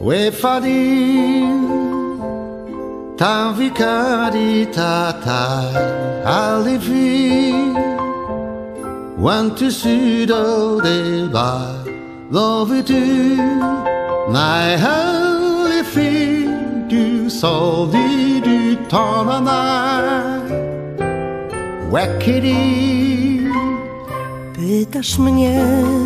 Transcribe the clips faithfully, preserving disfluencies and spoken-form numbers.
Wefarin Tanvikari tatai alivi Want to sudo de ba Love du Nej alifi Du soldi du tanana Wekiri Pytasz mnie,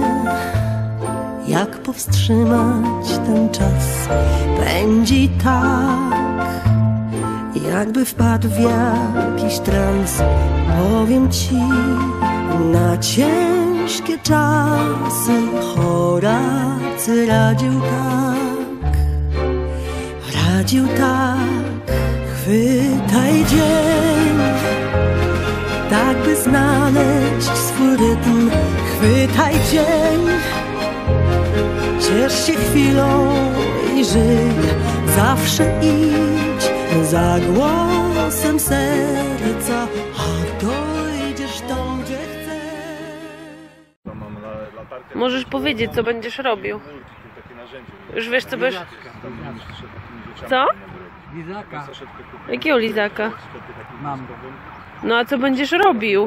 jak powstrzymać ten czas? Pędzi tak, jakby wpadł w jakiś trans. Powiem ci, na ciężkie czasy Horacy radził tak, radził tak. Chwytaj dzień, tak by znaleźć swój rytm. Chwytaj dzień, ciesz się chwilą i żyj. Zawsze idź za głosem serca, a dojdziesz tam, gdzie chcesz. Możesz powiedzieć, co będziesz robił. Już wiesz, co będziesz... Co? Lizaka. Jakiego lizaka? Mam. No a co będziesz robił?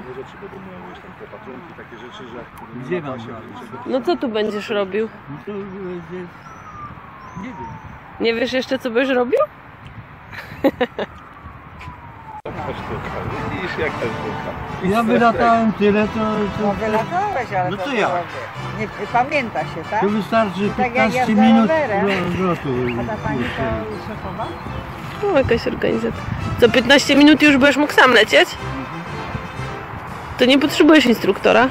Gdzie mam? No co tu będziesz robił? No to będzie... Nie wiem. Nie wiesz jeszcze, co będziesz robił? Ja wylatałem tyle, to... to No wylatałeś, ale no to to ja. Nie pamięta się, tak? To wystarczy Tak jak piętnaście jazda minut rowerem. lotu. A ta pani to szefowa? No jakaś organizacja. Co piętnaście minut już będziesz mógł sam lecieć? To nie potrzebujesz instruktora?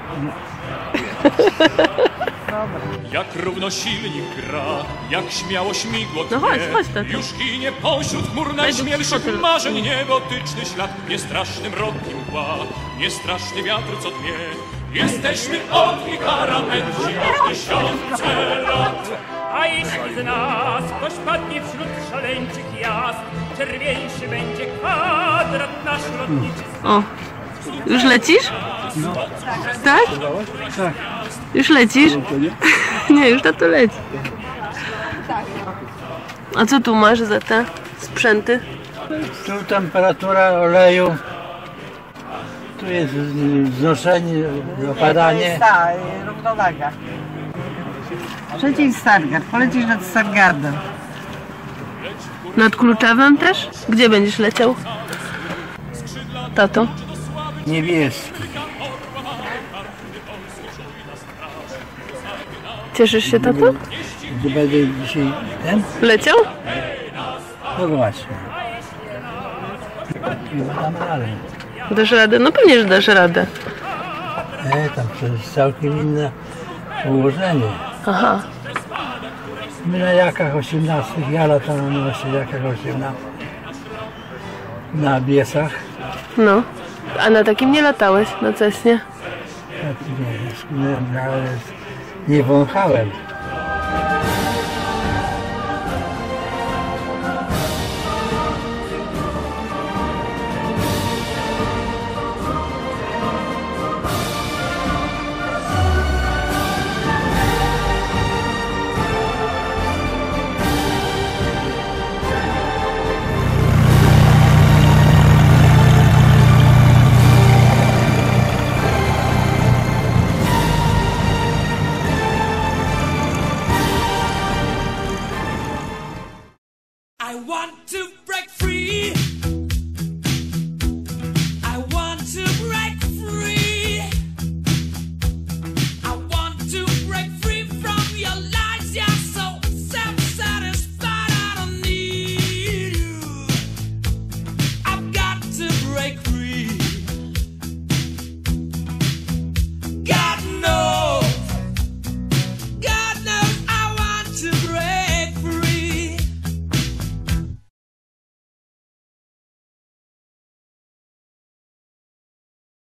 Jak równo silnik gra, jak śmiało śmigło No chodź, chodź, tato. już ginie pośród chmur najśmielszych marzeń niebotyczny ślad. Nie straszny mrok i mgła, nie straszny wiatr, co dmie. Jesteśmy ogni karamenci od tysiące lat. A jeśli z nas ktoś padnie wśród szaleńczych jazd, czerwieńszy będzie kwadrat nasz lotniczy. O, już lecisz? No. Tak? Tak. Już lecisz? Nie, już na to leci. A co tu masz za te sprzęty? Tu temperatura oleju. Tu jest znoszenie, opadanie. To jest ta równowaga. Przeciw Stargard, polecisz nad Stargardem. Nad Kluczewem też? Gdzie będziesz leciał? Tato? Niebieski. Cieszysz się, tato? Gdzie będę dzisiaj ten? Leciał? No właśnie. Dam radę. Dasz radę? No pewnie, że dasz radę. E, tam przecież całkiem inne ułożenie. Aha. My na jakach osiemnastych, ja latałem na jakach osiemnastych. Na Biesach. No. A na takim nie latałeś, na Cessnie? Nie, nie, nie wąchałem.